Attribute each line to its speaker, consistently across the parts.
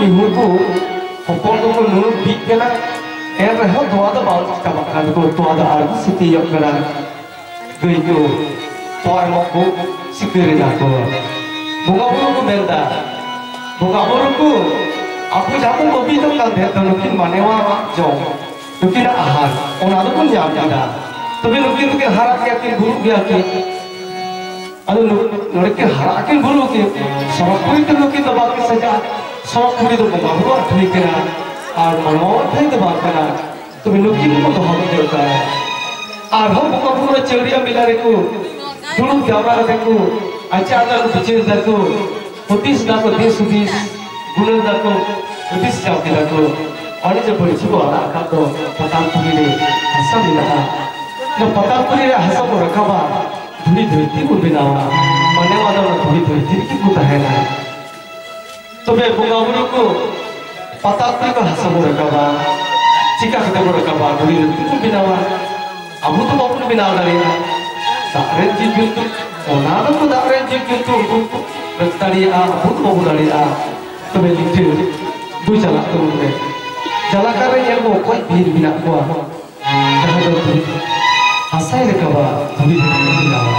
Speaker 1: mihu ko hopon ko nunu big kena reh doa da bal kabakan ko doa da ar siti yok kena gei ko toy mo ko sikiri da ko bunga buru ko benda bunga buru ko aku jamu mobi to kal de nukin manewa jong nukin ahar ona do pun jam jada tapi nukin harap yakin buru yakin Aduh, mereka harakin bulu ke, sama kuri tu nukin tu bagai saja, sama kuri tu bunga bulu ada kena, ar mana ada itu bagai, tu nukin tu tu hamil juga. Ar ham bunga bulu ceria milar itu, dulu jawab aku, ajar aku bicara aku, putis aku dis, bulan aku, putis jawab aku, orang je boleh cuba lah kata, patang kuri ni, asal milah, na patang kuri ni asal berakabar. धुरी धुरी को बिनावा मने वाला धुरी धुरी की को है तो बे बुगावरी को पता को हंसा रखबा चिका के रखबा धुरी धुरी को बिनावा अब तो बापू बिनावा दारिया दारे जी किंतु ओना तो दारे जी किंतु रक्तारिया अब तो बापू दारिया तो बे लिखे दु चला तो बे चला कर ये को कोई भीड़ बिना को जहां तो asai rekawa धुरी धुरी बिनावा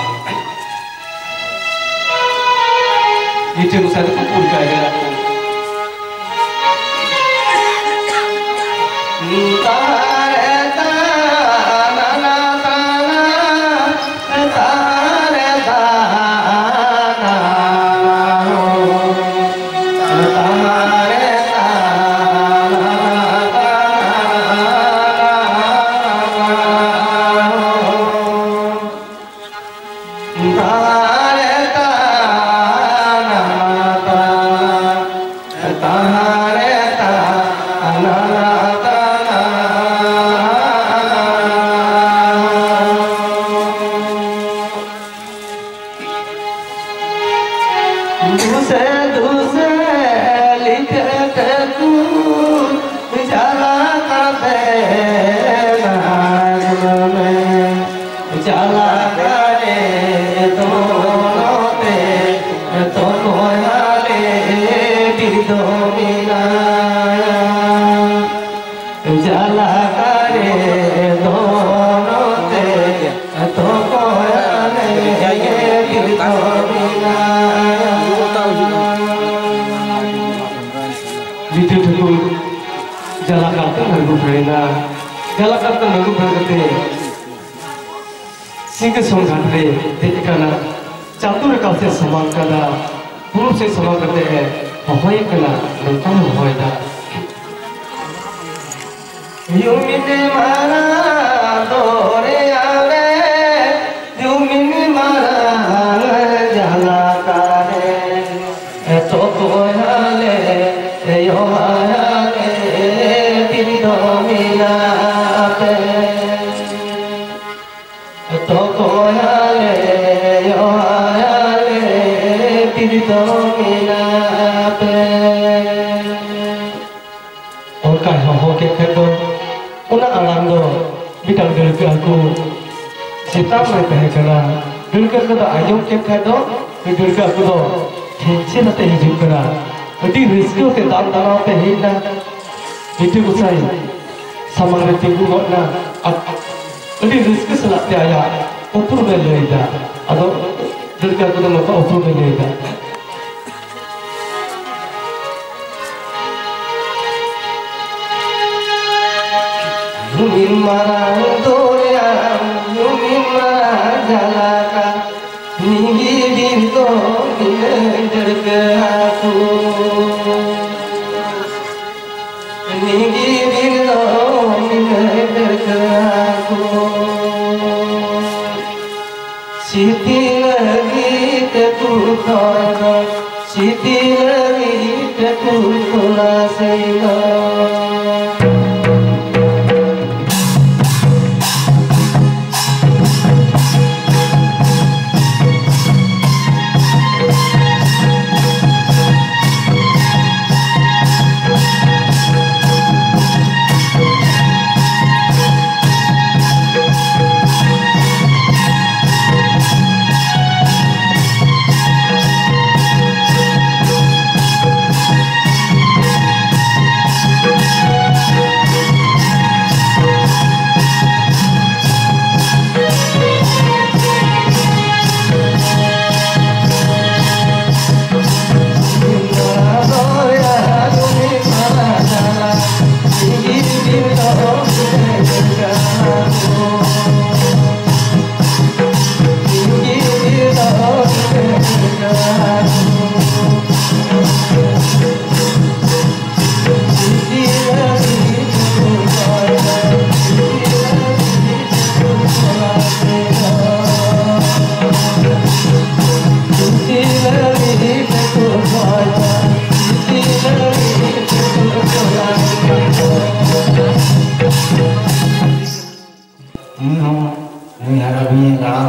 Speaker 1: ये जो सारे को पूरी करेगा सिंह सोंघाटे देखना चातुर का से समान कदा पुरुष से समान करते हैं होय कला नंतन होयदा युमिने मारा दोरे आवे युमिने मारा जाला कारे तो कोयाले यो आले दिल दो मिलाते तो कोयाले यो आले दिल दो मिलाते और कहा हो के खेतो उना आराम दो बिटाल दिलके aku सिताम में तहे कना दिलके को तो आयम के खेतो दिलके aku तो ठेचे नते हिजुक कना अति रिस्क होते दाम दाना होते हिना itu usai sama tinggu gokna अति रिस्क सलाते आया ऊपर में लेदा अदो दिलके aku तो मत ऊपर में लेदा Yumin marang doya, yumin marang jalaka, ninggi binto minder ke aku, ninggi binto minder ke aku, siti lagi teku thora, siti lagi teku thora sehingga.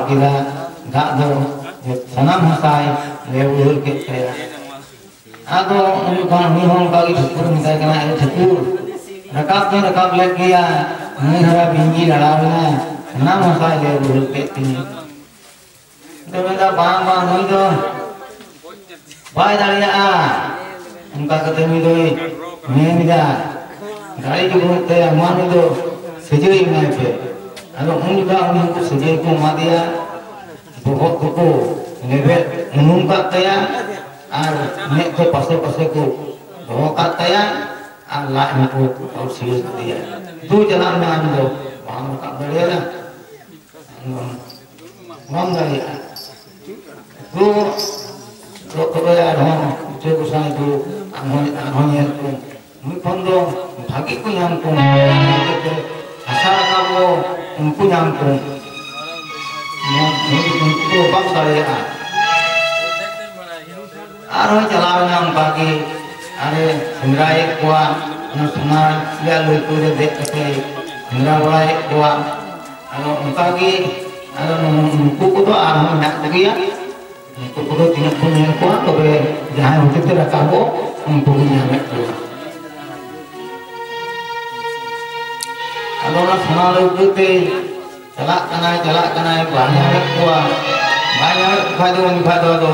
Speaker 2: किदा दाग दो सनाम हसाय ले उड़ के तया आदो उन कोन हुई हों का की ठकुर मिटाय कना ए ठकुर रकाब ले गया मुहरा बिंगी लड़ावना सनाम हसाय ले उड़ के तिनी तो मेरा बांग हुई दो बाय दाड़िया उनका कते मी दो मैं मिदा गाड़ी के बोलते अमान दो सजई में पे अगर उनका उनको सजई को मा दिया बहुत को लेवे उनका तया और ने को पासे को बहुत का तया और ला इनको और सीरियस दिया दो जना में हम दो बांग का बढ़िया ना बांग दाड़िया तो यार हम जो कुछ तो हम मुखंदो भागी को नाम को आशा का वो उनको नाम को उनको बात करे आरो चलाव नाम बाकी अरे सिमराय कोआ न सुना या लोग को देख के सिमराय कोआ अरो उनका की अरो उनको को तो आराम ना दिया उनको को तीन को ने को तो जहां होते थे रखा वो उनको भी हमें अलोना सुना लोग ते चला कना banyak फायदो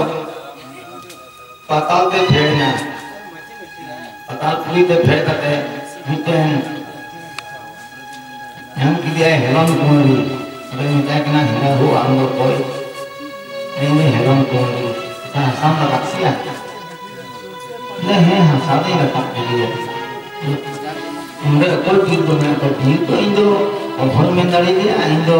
Speaker 2: पताल ते फेरना पताल पुरी ते फेर करते मिटेन हम किया हेलन कुमारी अरे मिटा कना हेला हो हम लोग कोई ini hewan kuali, nah sama raksia, नहीं हाँ सादे में तक दिए, उन्हें कोई चीज़ तो नहीं करती तो इंदो घर में डाली दिया इंदो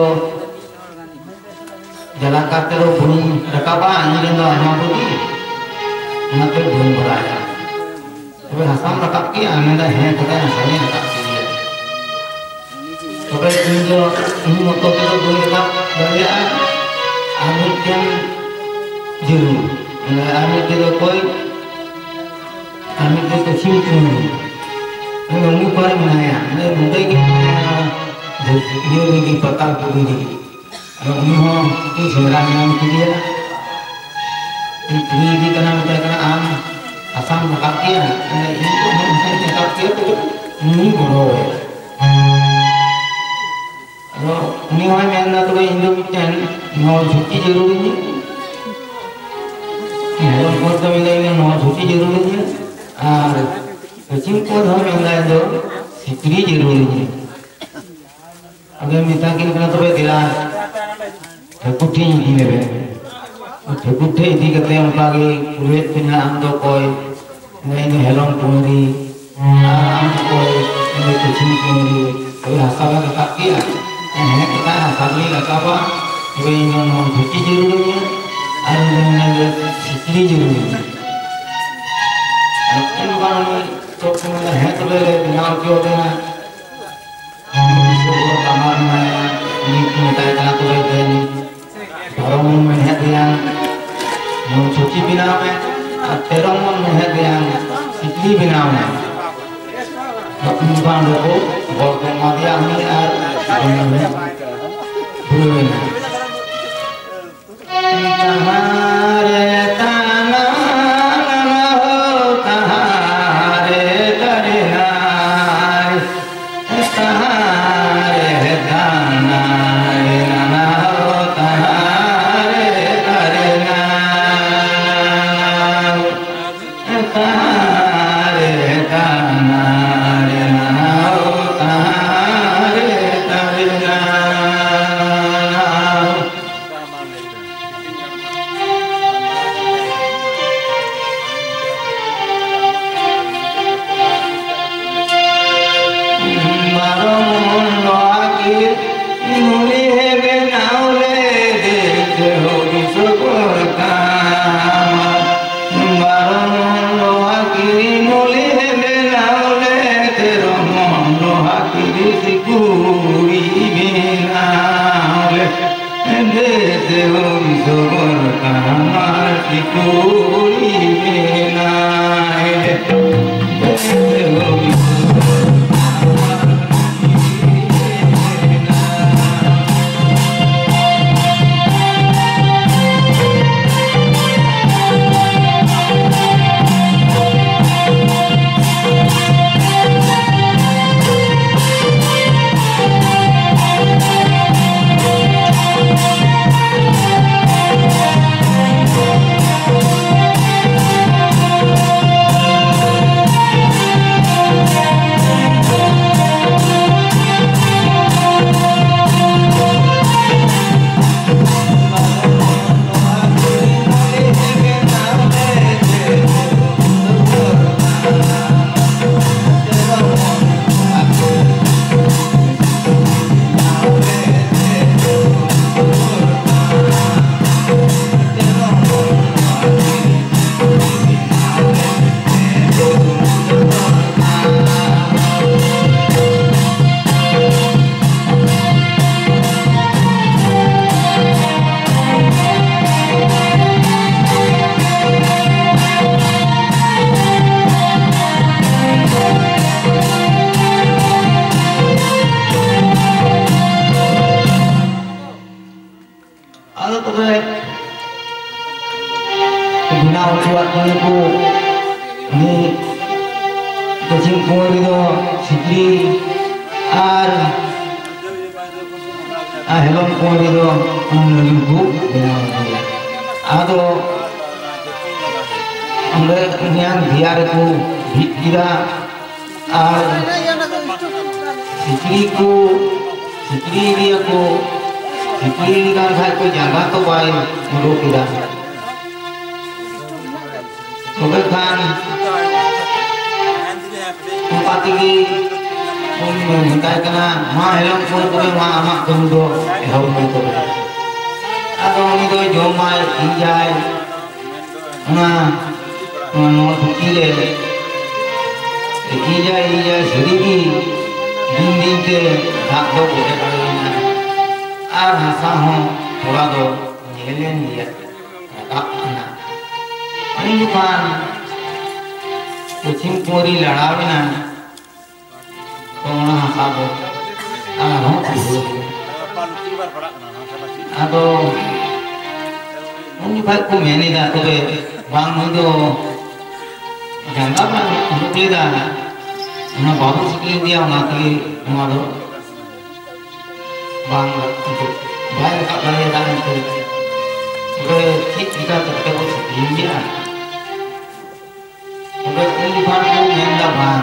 Speaker 2: जला करते लो भूमि रकाबा इंदो हमारे ना तो भूमि बढ़ाया, तो वे हसाम रकाब की आनंद है पता है हसामी रकाब की है, तो वे इंदो इन मोटो के तो भूमि रकाब बढ़ाया आमिर जरूर आमिर के तो कोई आमिर के तो चिंतन नहीं मैं उन्हीं पर मनाया मैं मुंबई की ये उनकी पता पूरी थी और उन्होंने की शिमला में नाम किया ये भी करना मुझे करना आम आसाम रखा किया इनको मुझे रखा किया तो नहीं बोलो है और उन्हीं में ना तो इंदो मिट्टन नौ छुट्टी जरूरी है हेलों को तो मिला इन्हें नौ छुट्टी जरूरी है और सचिन को तो मिला है जो सिकरी जरूरी है अगर मिता की निकला तो वे दिला ठकुठी ही ले बे ठकुठी इसी करते हैं उनका कि पूरे पिना हम तो कोई नहीं हेलों कुमारी हम कोई नहीं सचिन कुमारी कोई हसावा का किया है kita kami apa वे नौ छुट्टी जरूरी है और उन्होंने सिकरी जरूरी है इन बारों में तो तुम्हें है तो वे बिना क्यों देना इसको कमार में नीक मिटाई करना तो वे देनी घरों में है दिया नौ छुट्टी बिना में तेरों में है दिया सिकरी बिना में इन बारों को बहुत मादिया हमें और तहारे ताना हो तहारे करना तहारे ताना हो तहारे करना तहारे ताना हो तहारे करना ko ni kucing kuari do sikri ar helom kuari do lugu ado amre yang biar ko bikira ar sikri dia ko sikri kan khai ko jaga to bai mulu kira Oke kan, empat ini minta kena mahelong pun kau amak kemudo, helong itu. Atau itu jomai injai, mau bukile, injai sedikit, dinding ke hak do boleh kalinya. Hasa hong, thora do nyelen dia, tak kena. Ini kan kucing kuari larawi na, kau hasa do, hong kudu. Ado, ini baik ku meni dah tu be, bang itu, jangan apa untuk lida, mana baru sikit dia nak lagi, mana do, bang itu, baik kat lagi dah itu, be kita terkait dengan dia. Oke, ini baru menda bang,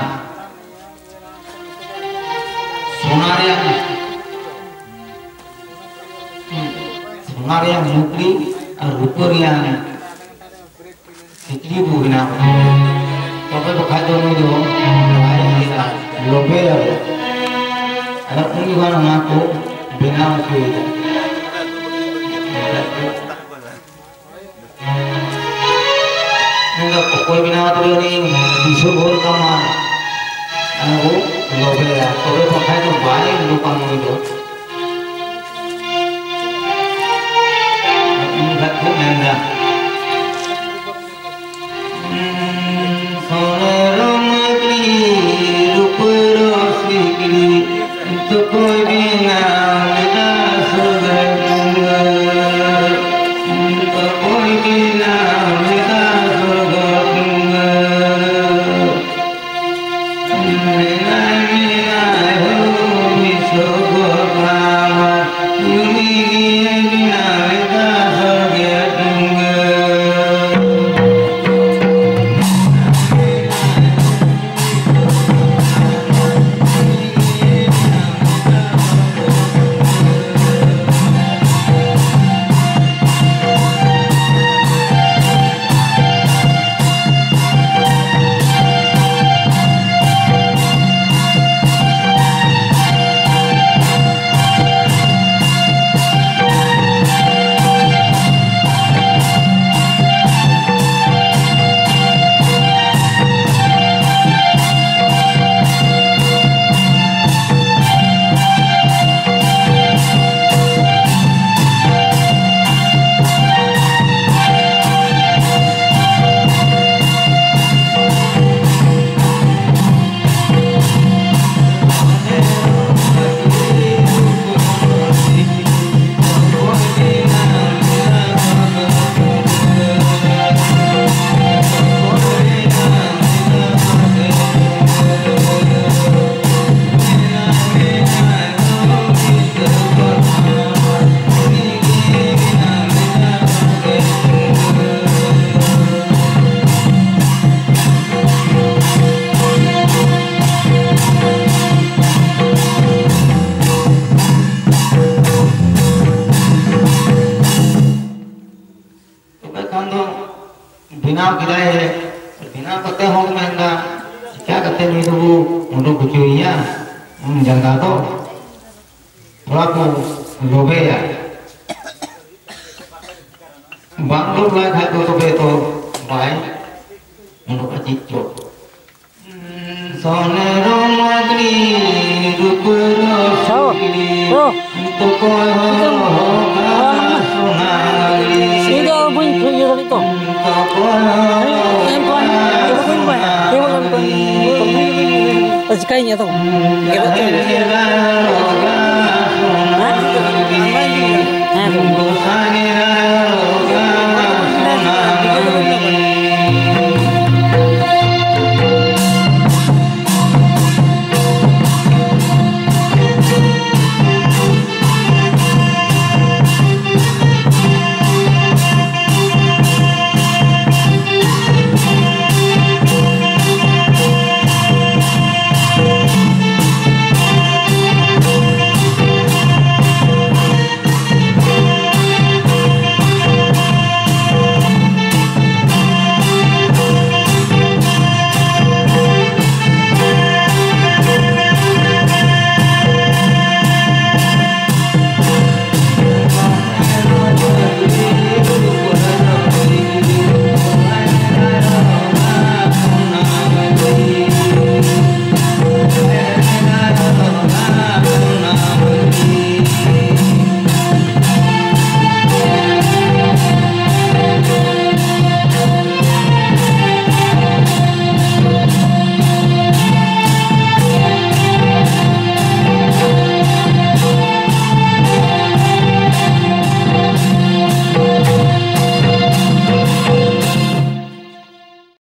Speaker 2: sonar yang nukli, rukur yang sikli bugina. Tapi bekerja ni do, ayah kita lobe ya. Ada ini baru aku bina kita. Enggak pokok bina tu ni disubur kamar. Aku lobe ya. Tapi bekerja banyak lupa itu. Enggak tu nenda. Sonero magri rupero sikri to koi bina meda surga to koi bina meda surga mena mena ho misogo kama yumi bina meda surga बिना गिराए बिना कते होंगे महंगा क्या करते नहीं तो वो उनको कुछ ही है जंगा तो थोड़ा को लोगे या बांग्लोर लाइक है तो भाई उनको अजीब चो सोने रोमागरी रुपरो सोगरी तो कोई होगा सोनागरी
Speaker 3: Sino pun punya itu. Sekalinya tuh. Kita